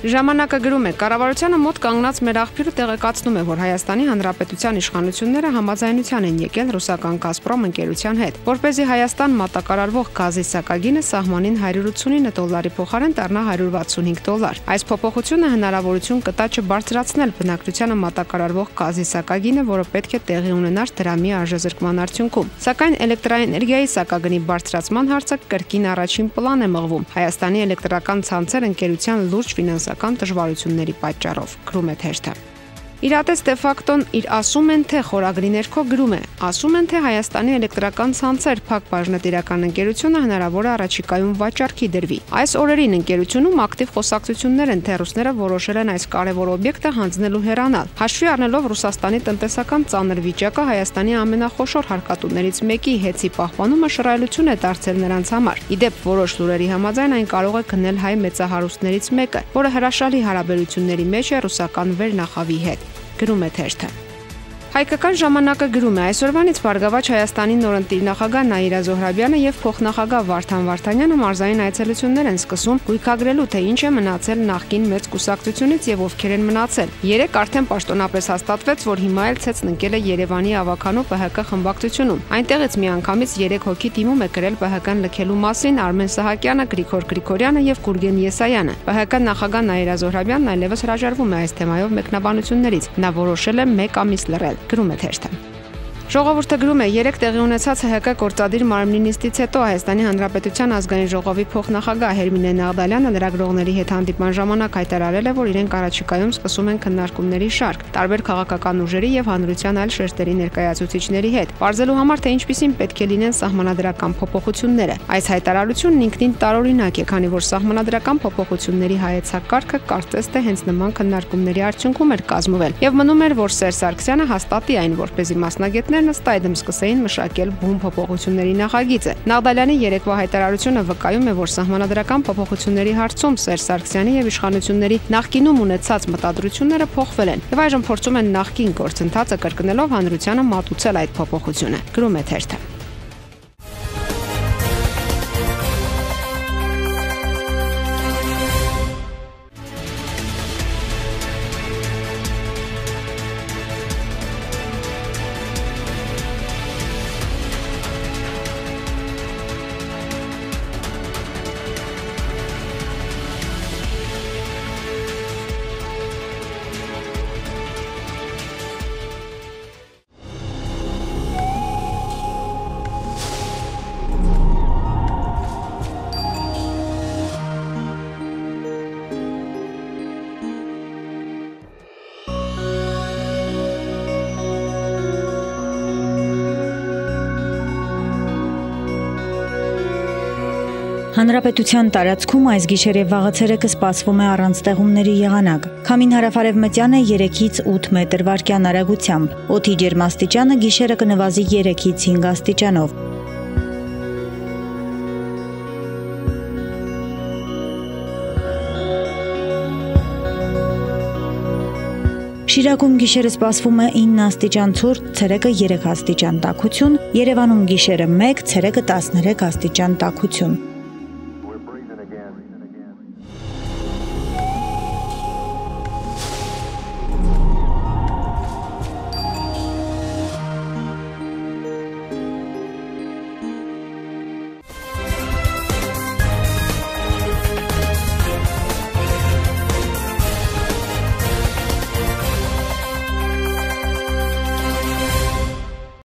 Ժամանակը գրում է, կառավարությանը մոտ կանգնած մեր աղբյուրը տեղեկացնում է, որ Հայաստանի Հանրապետության իշխանությունները համաձայնության են եկել ռուսական Գազպրոմ ընկերության հետ, որպեսզի Հայաստան մատակարարվող գազի սակագինը սահմանին $189 փոխարեն դառնա $165։ Այս փոփոխությունը հնարավորություն կտա չբարձրացնել բնակչությանը մատակարարվող գազի սակագինը, որը պետք է տեղի ունենար դրամի արժեզրկման արդյունքում։ Սակայն էլեկտրաէներգիայի սակագնի բարձրացման հարցը կրկին առաջին պլան է մղվում Հայաստանի էլեկտրական ցանցեր ընկերության լուրջ ֆինանսական դժվարությունների պատճառով, գրում է թերթը։ Իրատես դե ֆակտոն իր ասում են թե խորագրի ներքո գրում է, ասում են թե Հայաստանի էլեկտրական ցանցեր փակ բաժնետիրական ընկերությունը հնարավոր է առաջիկայում վաճառքի դրվի։ Այս օրերին ընկերությունում ակտիվ խոսակցություններ են, թե ռուսները որոշել են այս կարևոր օբյեկտը հանձնելու հեռանալ։ Հաշվի առնելով Ռուսաստանի տնտեսական ծանր վիճակը, Հայաստանի ամենախոշոր հարկատուներից մեկի հեցի պահպանումը շռայլություն է դարձել նրանց համար։ Իդեպ որոշ լուրերի համաձայն այն կարող է գնել հայ մեծահարուստներից մեկը, որը հրաշալի հարաբերությունների մեջ է ռուսական վերնախավի հետ, գրում է թերթը։ Հայկական ժամանակը գրում է, այսօրվանից Բարգավաճ Հայաստանի նորընտիր նախագահ Նաիրա Զոհրաբյանը եւ փոխնախագահ Վարդան Վարդանյանը մարզային այցելություններ են սկսում գույքագրելու, թե ինչ է մնացել նախկին մեծ կուսակցությունից եւ ովքեր են մնացել։ Երեք արդեն պաշտոնապես հաստատվեց, որ հիմա էլ ցեցն ընկել է Երևանի ավականու ՊՀԿ խմբակցությունում։ Այնտեղից միանգամից 3 հոգի դիմում է գրել ՊՀԿ-ն լքելու մասին Արմեն Սահակյանը, Գրիգոր Գրիգորյանը եւ Գուրգեն Եսայանը։ ՊՀԿ նախագահ Նաիրա Զոհրաբյանն այլևս հրաժարվում է այս թեմայով մեկնաբանություններից։ Նա որոշել է 1 ամիս լռել, գրում է թերթը։ Ժողովուրդը գրում է, 3 տեղի ունեցած ՀՀԿ գործադիր մարմնի նիստից հետո Հայաստանի Հանրապետության ազգային ժողովի փոխնախագահ Հերմինե Նաղդալյանը լրագրողների հետ հանդիպման ժամանակ հայտարարել է, որ իրենք առաջիկայում սկսում են քննարկումների շարք տարբեր քաղաքական ուժերի եւ հանրության այլ շերտերի ներկայացուցիչների հետ, բարձելու համար, թե ինչպիսին պետք է լինեն սահմանադրական փոփոխությունները։ Այս հայտարարությունն ինքնին տարօրինակ է, քանի որ սահմանադրական փոփոխությունների հայեցակարգը կարծես թե հենց նման քննարկումների արդյունքում էր կազմվել եւ մնում էր, որ Սերժ Սարգսյանը հաստատի այն, որպեսզի մասնագետներ ըստ այդմ սկսեին մշակել բուն փոփոխությունների նախագիծը։ Նաղդալյանի երեկվա հայտարարությունը վկայում է, որ սահմանադրական փոփոխությունների հարցում Սերժ Սարգսյանի եւ իշխանությունների նախկինում ունեցած մտադրությունները փոխվել են եւ այժմ փորձում են նախկին գործընթացը կրկնելով հանրությանը մատուցել այդ փոփոխությունը, գրում է թերթը։ Հանրապետության տարածքում այս գիշեր եւ վաղացերեկը սպասվում է առանց տեղումների եղանակ։ Քամին հարավարևմտյան է 3-ից 8 մետր վարկյան արագությամբ։ Օդի ջերմաստիճանը գիշերը կնվազի 3-ից 5 աստիճանով։ Շիրակում գիշերը սպասվում է 9 աստիճան ցուրտ, ցերեկը 3 աստիճան տաքություն, Երևանում գիշերը 1, ցերեկը 13 աստիճան տաքություն։